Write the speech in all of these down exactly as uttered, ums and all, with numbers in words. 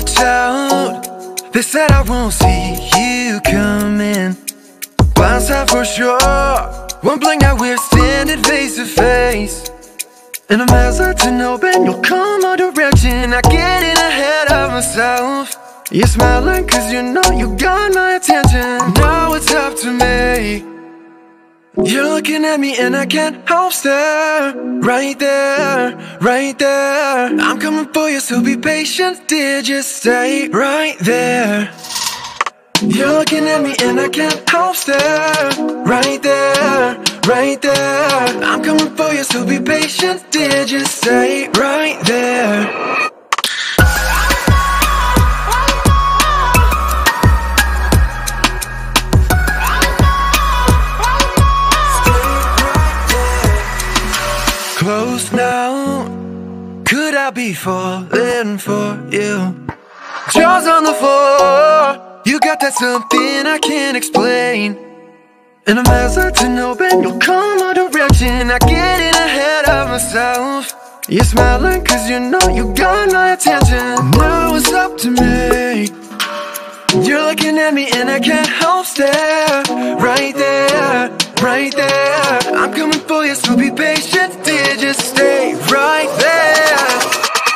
watch out. They said I won't see you coming. Blindside for sure. One blink now we're standing face to face. And I'm hesitant, hoping you'll come my direction. I get in ahead of myself. You're smiling cause you know you got my attention. Now it's up to me. You're looking at me and I can't help stare. Right there, right there. I'm coming for you, so be patient, dear, just stay right there. You're looking at me and I can't help stare. Right there, right there. I'm coming for you, so be patient, dear, just stay right there. Close now, could I be falling for you? Jaws on the floor, you got that something I can't explain. And I'm hesitant, hoping you'll come my direction. I get in ahead of myself. You're smiling cause you know you got my attention. Now it's up to me. You're looking at me and I can't help stare. Right there, right there. I'm coming for you, so be patient, dear, just stay right there.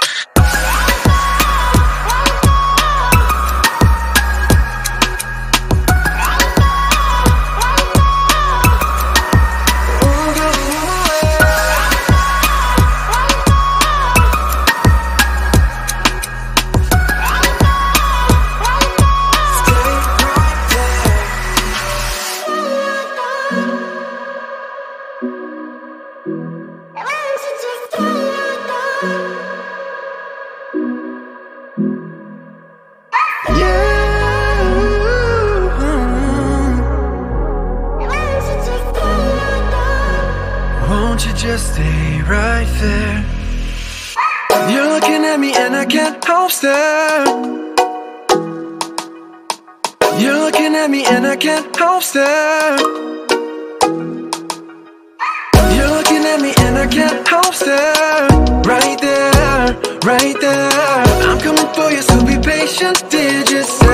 Won't you just stay right there? You're looking at me and I can't help stare. You're looking at me and I can't help stare. You're looking at me and I can't help stare. Right there, right there. I'm coming for you, so be patient, dear, just